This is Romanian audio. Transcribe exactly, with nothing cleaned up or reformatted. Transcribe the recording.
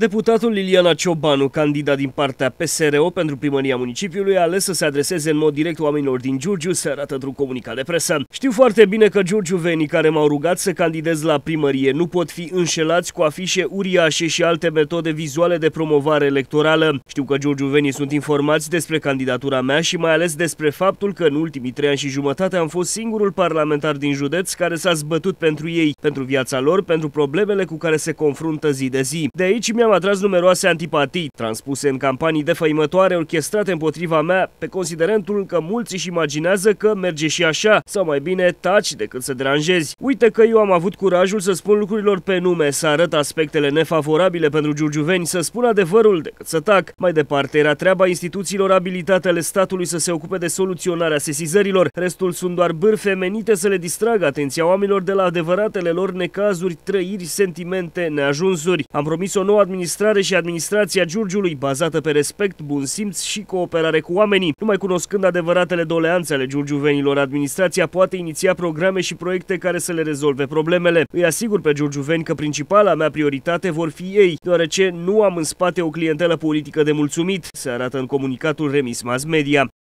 Deputatul Liliana Ciobanu, candidat din partea P S R O pentru primăria municipiului, a ales să se adreseze în mod direct oamenilor din Giurgiu, se arată într-un comunicat de presă. Știu foarte bine că giurgiuvenii care m-au rugat să candidez la primărie nu pot fi înșelați cu afișe uriașe și alte metode vizuale de promovare electorală. Știu că giurgiuvenii sunt informați despre candidatura mea și mai ales despre faptul că în ultimii trei ani și jumătate am fost singurul parlamentar din județ care s-a zbătut pentru ei, pentru viața lor, pentru problemele cu care se confruntă zi de zi. De aici mi-am atras numeroase antipatii, transpuse în campanii defăimătoare orchestrate împotriva mea, pe considerentul că mulți își imaginează că merge și așa, sau mai bine taci decât să deranjezi. Uite că eu am avut curajul să spun lucrurilor pe nume, să arăt aspectele nefavorabile pentru giurgiuveni, să spun adevărul decât să tac. Mai departe, era treaba instituțiilor abilitate ale statului să se ocupe de soluționarea sesizărilor. Restul sunt doar bârfe menite să le distragă atenția oamenilor de la adevăratele lor necazuri, trăiri, sentimente, neajunsuri. Am promis o nouă administrare și administrația Giurgiului, bazată pe respect, bun simț și cooperare cu oamenii. Numai cunoscând adevăratele doleanțe ale giurgiuvenilor, administrația poate iniția programe și proiecte care să le rezolve problemele. Îi asigur pe giurgiuveni că principala mea prioritate vor fi ei, deoarece nu am în spate o clientelă politică de mulțumit, se arată în comunicatul remis mass media.